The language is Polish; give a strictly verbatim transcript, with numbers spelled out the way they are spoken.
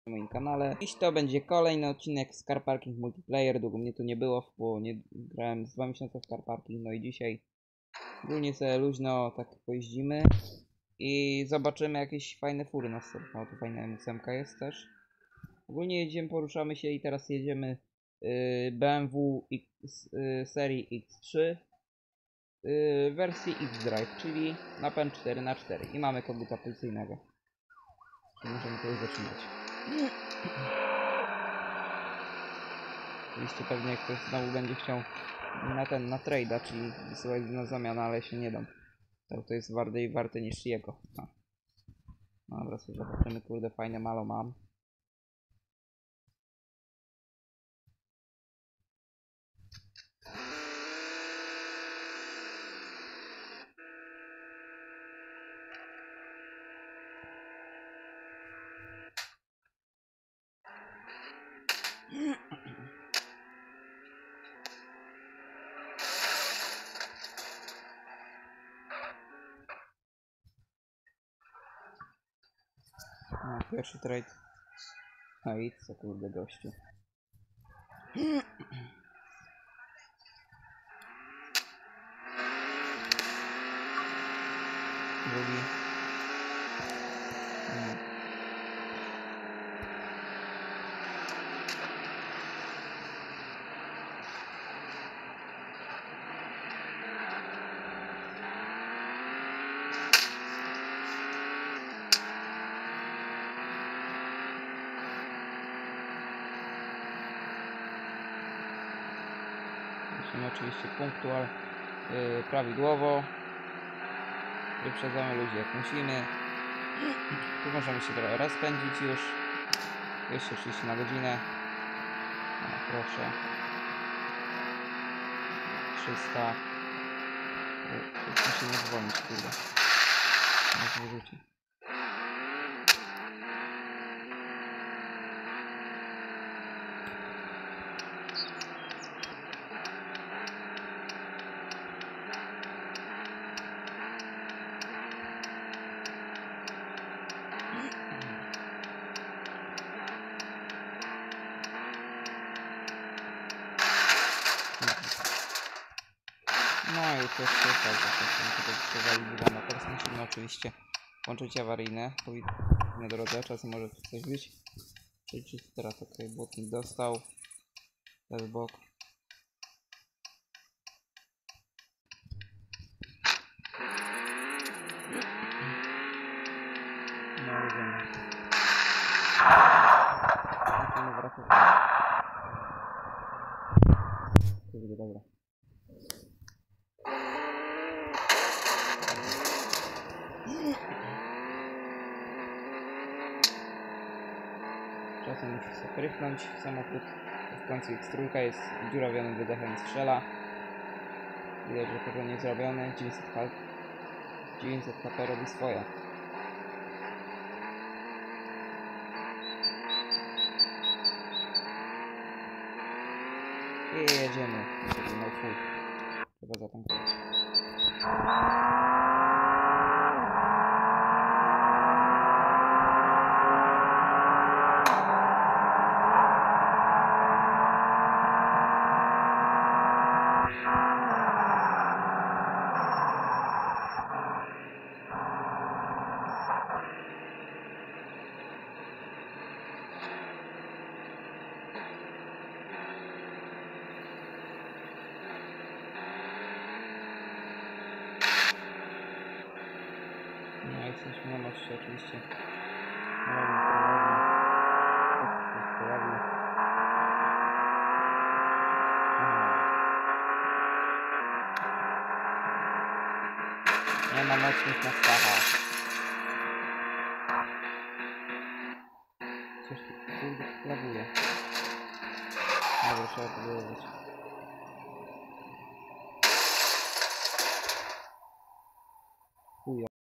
na moim kanale. Dziś to będzie kolejny odcinek z Car Parking Multiplayer. Długo mnie tu nie było, bo nie grałem z dwa miesiące w Car Parking. No i dzisiaj ogólnie sobie luźno tak pojeździmy i zobaczymy jakieś fajne fury na start. O, tu fajna M ósem jest też. Ogólnie jedziemy, poruszamy się i teraz jedziemy yy, B M W X, yy, serii X trzy yy, wersji X-Drive, czyli napęd cztery na cztery i mamy koguta pulsyjnego. Czyli możemy to już zaczynać. Oczywiście pewnie ktoś znowu będzie chciał na ten, na trade'a, czyli wysyłać na zamianę, ale się nie dam. To jest bardziej warte niż jego. No. No dobra, sobie zobaczymy, kurde, fajne malo mam. No, pierwszy trade. No i co, kurde, gościu. Drugi. No. Musimy oczywiście punktual yy, prawidłowo. Wyprzedzamy ludzi jak musimy. Tu możemy się trochę rozpędzić już. dwieście trzydzieści na godzinę. No, proszę. trzysta. Musimy zwolnić, kurde. Nas wyrzuci. No i to jest to, to przewalizowane. Teraz musimy oczywiście włączyć awaryjne. Na drodze, czasem może tu coś być. Czyli teraz ok, błotnik dostał. Ten bok. No jedziemy. Musimy wracać. Kurde, dobra. Czasem musi sobie krychnąć samochód. W końcu X trzy jest dziurawionym wydechem, strzela. Widać, że porządnie zrobione. dziewięćset H P robi swoje. I jedziemy. No full. Trzeba zatankować. No jesteśmy na moście oczywiście. Ładnie, ładnie. Nie ma mocnych na stachach. Coś tu kurde laguje. Dobra, trzeba to wyłożyć. Chuja.